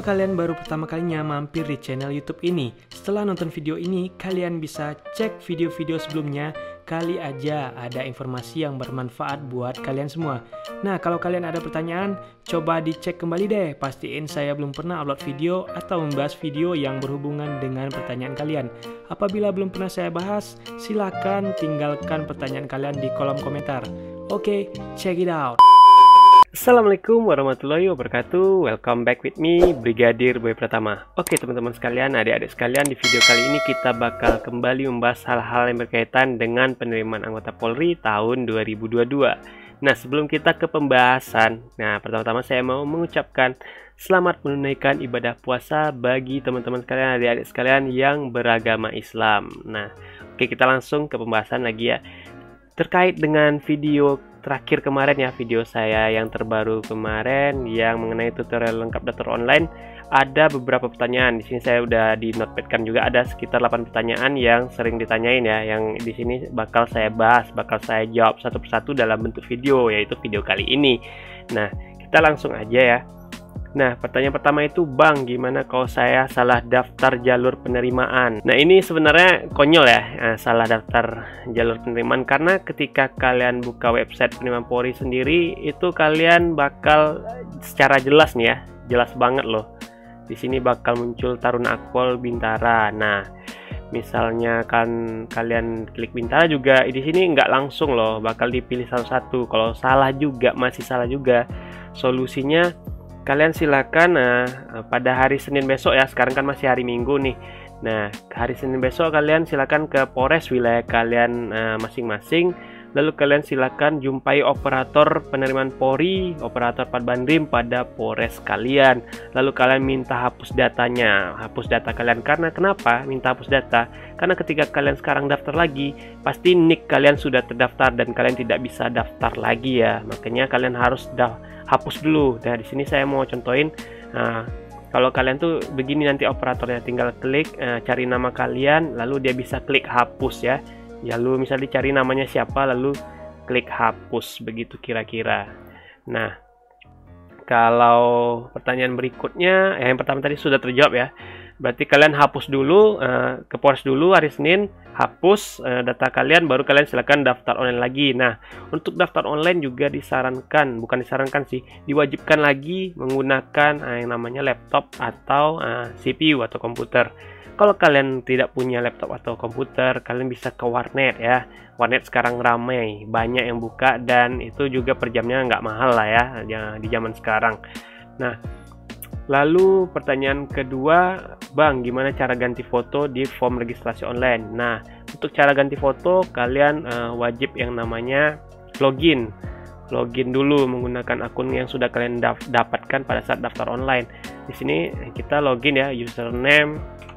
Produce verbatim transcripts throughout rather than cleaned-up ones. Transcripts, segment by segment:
Kalau kalian baru pertama kalinya mampir di channel YouTube ini, setelah nonton video ini, kalian bisa cek video-video sebelumnya, kali aja ada informasi yang bermanfaat buat kalian semua. Nah, kalau kalian ada pertanyaan, coba dicek kembali deh, pastiin saya belum pernah upload video atau membahas video yang berhubungan dengan pertanyaan kalian. Apabila belum pernah saya bahas, silakan tinggalkan pertanyaan kalian di kolom komentar. Oke, check it out. Assalamualaikum warahmatullahi wabarakatuh. Welcome back with me, Brigadir Boy Pratama. Oke teman-teman sekalian, adik-adik sekalian, di video kali ini kita bakal kembali membahas hal-hal yang berkaitan dengan penerimaan anggota Polri tahun dua ribu dua puluh dua. Nah, sebelum kita ke pembahasan, nah pertama-tama saya mau mengucapkan selamat menunaikan ibadah puasa bagi teman-teman sekalian, adik-adik sekalian yang beragama Islam. Nah, oke, kita langsung ke pembahasan lagi ya. Terkait dengan video terakhir kemarin ya, video saya yang terbaru kemarin yang mengenai tutorial lengkap daftar online, ada beberapa pertanyaan. Di sini saya udah di notepadkan juga, ada sekitar delapan pertanyaan yang sering ditanyain ya, yang di sini bakal saya bahas, bakal saya jawab satu persatu dalam bentuk video, yaitu video kali ini. Nah, kita langsung aja ya. Nah, pertanyaan pertama itu, Bang, gimana kalau saya salah daftar jalur penerimaan? Nah, ini sebenarnya konyol ya, nah, salah daftar jalur penerimaan, karena ketika kalian buka website penerimaan Polri sendiri, itu kalian bakal secara jelas nih ya, jelas banget loh. Di sini bakal muncul Taruna Akpol Bintara. Nah, misalnya kan kalian klik Bintara juga, di sini nggak langsung loh, bakal dipilih satu-satu. Kalau salah juga, masih salah juga, solusinya kalian silakan nah, pada hari Senin besok ya, sekarang kan masih hari Minggu nih. Nah, hari Senin besok kalian silakan ke Polres wilayah kalian masing-masing, uh, lalu kalian silakan jumpai operator penerimaan Polri, operator Padbandrim pada Polres kalian. Lalu kalian minta hapus datanya, hapus data kalian. Karena kenapa minta hapus data? Karena ketika kalian sekarang daftar lagi, pasti nick kalian sudah terdaftar dan kalian tidak bisa daftar lagi ya. Makanya kalian harus dah hapus dulu. Nah, di sini saya mau contohin. Nah, kalau kalian tuh begini, nanti operatornya tinggal klik, uh, cari nama kalian, lalu dia bisa klik hapus ya. Lalu misalnya dicari namanya siapa, lalu klik hapus, begitu kira-kira. Nah, kalau pertanyaan berikutnya, ya yang pertama tadi sudah terjawab ya. Berarti kalian hapus dulu, uh, ke Polres dulu hari Senin, hapus uh, data kalian, baru kalian silakan daftar online lagi. Nah, untuk daftar online juga disarankan, bukan disarankan sih, diwajibkan lagi menggunakan uh, yang namanya laptop atau uh, C P U atau komputer. Kalau kalian tidak punya laptop atau komputer, kalian bisa ke warnet ya. Warnet sekarang ramai, banyak yang buka, dan itu juga per jamnya nggak mahal lah ya di zaman sekarang. Nah, lalu pertanyaan kedua, Bang, gimana cara ganti foto di form registrasi online? Nah, untuk cara ganti foto, kalian uh, wajib yang namanya login. Login dulu menggunakan akun yang sudah kalian dap dapatkan pada saat daftar online. Di sini kita login ya, username.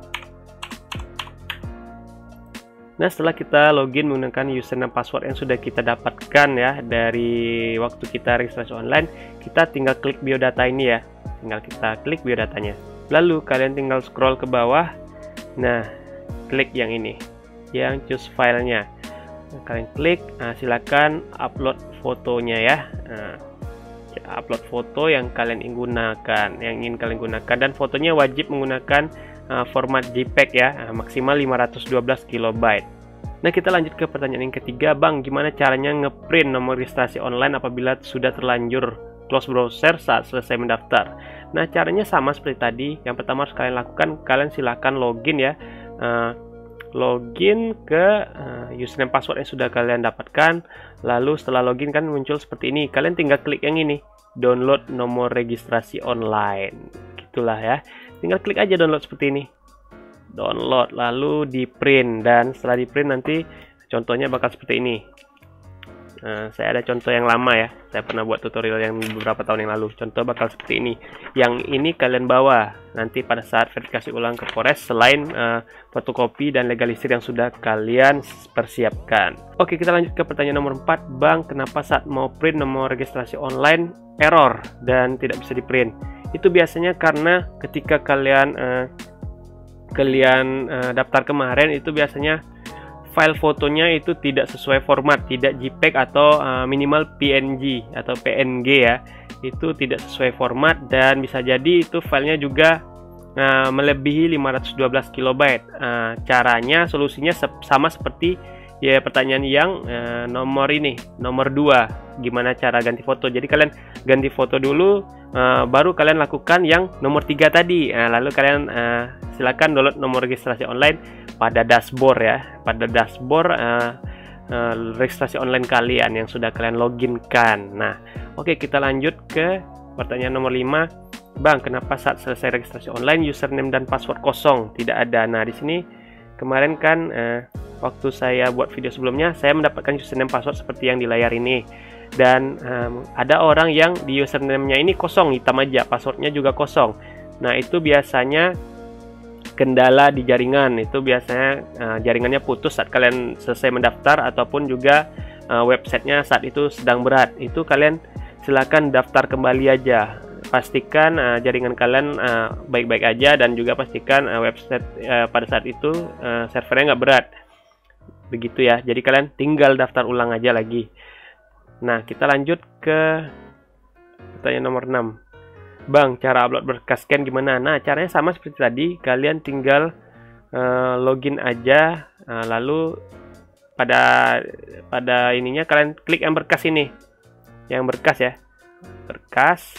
Nah, setelah kita login menggunakan username password yang sudah kita dapatkan ya dari waktu kita registrasi online, kita tinggal klik biodata ini ya. Tinggal kita klik biodatanya. Lalu kalian tinggal scroll ke bawah. Nah, klik yang ini, yang choose filenya. Nah, kalian klik, nah, silakan upload fotonya ya. Nah, upload foto yang kalian ingin gunakan, yang ingin kalian gunakan, dan fotonya wajib menggunakan uh, format JPEG ya, uh, maksimal lima ratus dua belas kilobyte. Nah, kita lanjut ke pertanyaan yang ketiga, Bang, gimana caranya ngeprint nomor registrasi online apabila sudah terlanjur close browser saat selesai mendaftar? Nah, caranya sama seperti tadi. Yang pertama harus kalian lakukan, kalian silakan login ya, uh, login ke uh, username password yang sudah kalian dapatkan. Lalu setelah login kan muncul seperti ini, kalian tinggal klik yang ini, download nomor registrasi online, gitulah ya. Tinggal klik aja download seperti ini, download, lalu di print, dan setelah di print nanti contohnya bakal seperti ini. Nah, saya ada contoh yang lama ya, saya pernah buat tutorial yang beberapa tahun yang lalu. Contoh bakal seperti ini. Yang ini kalian bawa nanti pada saat verifikasi ulang ke Polres, selain uh, fotokopi dan legalisir yang sudah kalian persiapkan. Oke, kita lanjut ke pertanyaan nomor empat, Bang, kenapa saat mau print nomor registrasi online error dan tidak bisa di print? Itu biasanya karena ketika kalian uh, kalian uh, daftar kemarin, itu biasanya file fotonya itu tidak sesuai format, tidak JPEG atau uh, minimal P N G atau P N G ya. itu tidak sesuai format, dan bisa jadi itu filenya juga uh, melebihi lima ratus dua belas kilobyte. Uh, caranya, solusinya se sama seperti ya pertanyaan yang uh, nomor ini, nomor dua, gimana cara ganti foto. Jadi kalian ganti foto dulu, uh, baru kalian lakukan yang nomor tiga tadi. Uh, lalu kalian uh, silakan download nomor registrasi online pada dashboard ya, pada dashboard uh, Uh, registrasi online kalian yang sudah kalian loginkan. Nah, oke, okay, kita lanjut ke pertanyaan nomor lima. Bang, kenapa saat selesai registrasi online username dan password kosong, tidak ada? Nah, di sini kemarin kan uh, waktu saya buat video sebelumnya, saya mendapatkan username password seperti yang di layar ini. Dan um, ada orang yang di username-nya ini kosong, hitam aja, passwordnya juga kosong. Nah, itu biasanya kendala di jaringan. Itu biasanya uh, jaringannya putus saat kalian selesai mendaftar, ataupun juga uh, websitenya saat itu sedang berat. Itu kalian silakan daftar kembali aja, pastikan uh, jaringan kalian baik-baik uh, aja, dan juga pastikan uh, website uh, pada saat itu uh, servernya nggak berat, begitu ya. Jadi kalian tinggal daftar ulang aja lagi. Nah, kita lanjut ke pertanyaan nomor enam. Bang, cara upload berkas scan gimana? Nah, caranya sama seperti tadi. Kalian tinggal uh, login aja, uh, lalu pada pada ininya kalian klik yang berkas ini, yang berkas ya, berkas.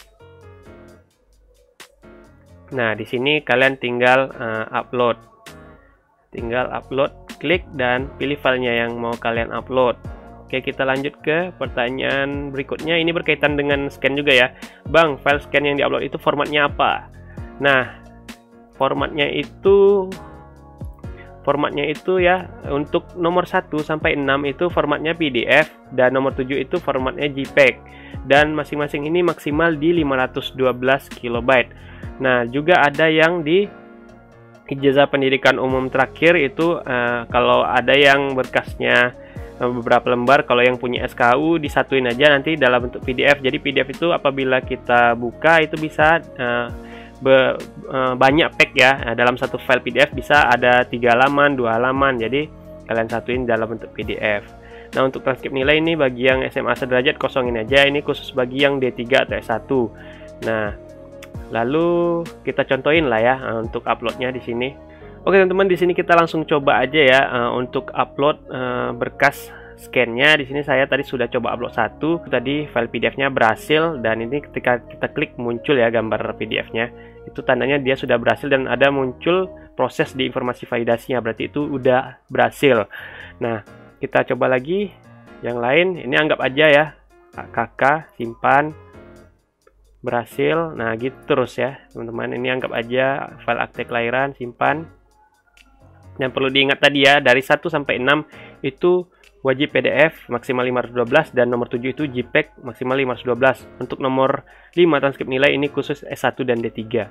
Nah, di sini kalian tinggal uh, upload, tinggal upload, klik dan pilih filenya yang mau kalian upload. Oke, kita lanjut ke pertanyaan berikutnya. Ini berkaitan dengan scan juga ya. Bang, file scan yang diupload itu formatnya apa? Nah, formatnya itu formatnya itu ya, untuk nomor satu sampai enam itu formatnya P D F, dan nomor tujuh itu formatnya JPEG, dan masing-masing ini maksimal di lima ratus dua belas kilobyte. Nah, juga ada yang di ijazah pendidikan umum terakhir itu uh, kalau ada yang berkasnya beberapa lembar, kalau yang punya S K U disatuin aja nanti dalam bentuk P D F. Jadi P D F itu apabila kita buka itu bisa uh, be, uh, banyak pack ya. Nah, dalam satu file P D F bisa ada tiga halaman, dua halaman. Jadi kalian satuin dalam bentuk P D F. Nah, untuk transkrip nilai ini bagi yang S M A sederajat kosongin aja. Ini khusus bagi yang D tiga atau S satu. Nah, lalu kita contohin lah ya uh, untuk uploadnya di sini. Oke teman-teman, di sini kita langsung coba aja ya uh, untuk upload uh, berkas scan-nya. Di sini saya tadi sudah coba upload satu, tadi file P D F-nya berhasil, dan ini ketika kita klik muncul ya gambar P D F-nya. Itu tandanya dia sudah berhasil, dan ada muncul proses di informasi validasinya, berarti itu udah berhasil. Nah, kita coba lagi yang lain. Ini anggap aja ya K K, simpan, berhasil. Nah, gitu terus ya teman-teman. Ini anggap aja file akte kelahiran, simpan. Yang perlu diingat tadi ya, dari satu sampai enam itu wajib P D F maksimal lima ratus dua belas, dan nomor tujuh itu JPEG maksimal lima ratus dua belas. Untuk nomor lima transkrip nilai ini khusus S satu dan D tiga.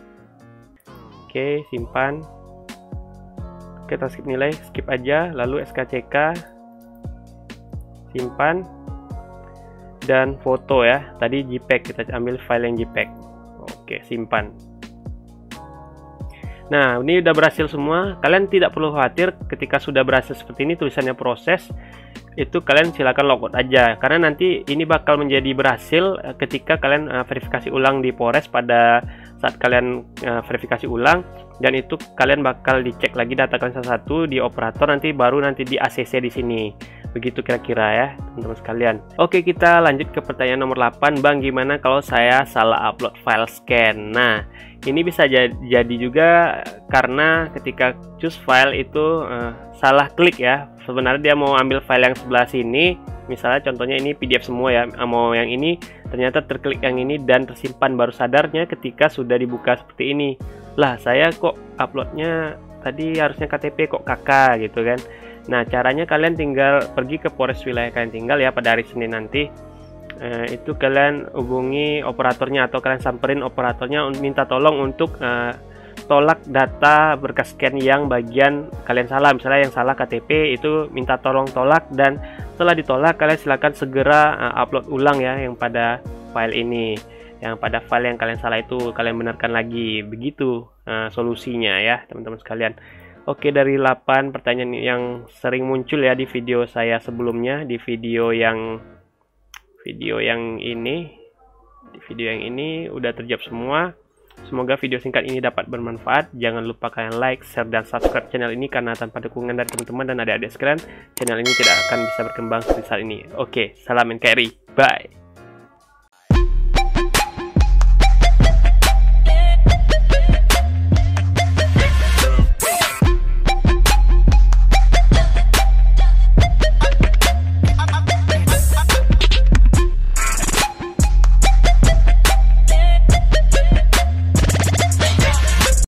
Oke, simpan. Oke, transkrip nilai skip aja, lalu S K C K simpan, dan foto ya, tadi JPEG, kita ambil file yang JPEG. Oke, simpan. Nah, ini udah berhasil semua. Kalian tidak perlu khawatir ketika sudah berhasil seperti ini tulisannya proses. Itu kalian silakan logout aja, karena nanti ini bakal menjadi berhasil ketika kalian uh, verifikasi ulang di Polres pada saat kalian uh, verifikasi ulang, dan itu kalian bakal dicek lagi data kalian satu-satu di operator, nanti baru nanti di A C C di sini. Begitu kira-kira ya teman-teman sekalian. Oke, kita lanjut ke pertanyaan nomor delapan. Bang, gimana kalau saya salah upload file scan? Nah, ini bisa jadi juga karena ketika choose file itu uh, salah klik ya. Sebenarnya dia mau ambil file yang sebelah sini, misalnya contohnya ini P D F semua ya, mau yang ini ternyata terklik yang ini dan tersimpan, baru sadarnya ketika sudah dibuka seperti ini. Lah, saya kok uploadnya tadi harusnya K T P kok K K gitu kan. Nah, caranya kalian tinggal pergi ke Polres wilayah kalian tinggal ya pada hari Senin nanti. Eh, itu kalian hubungi operatornya atau kalian samperin operatornya, minta tolong untuk eh, tolak data berkas scan yang bagian kalian salah. Misalnya yang salah K T P, itu minta tolong tolak, dan setelah ditolak kalian silakan segera uh, upload ulang ya yang pada file ini, yang pada file yang kalian salah itu kalian benarkan lagi. Begitu uh, solusinya ya teman-teman sekalian. Oke, dari delapan pertanyaan yang sering muncul ya di video saya sebelumnya, di video yang video yang ini, di video yang ini udah terjawab semua. Semoga video singkat ini dapat bermanfaat. Jangan lupa kalian like, share, dan subscribe channel ini, karena tanpa dukungan dari teman-teman dan adik-adik sekalian, channel ini tidak akan bisa berkembang seperti saat ini. Oke, salam N K R I. Bye.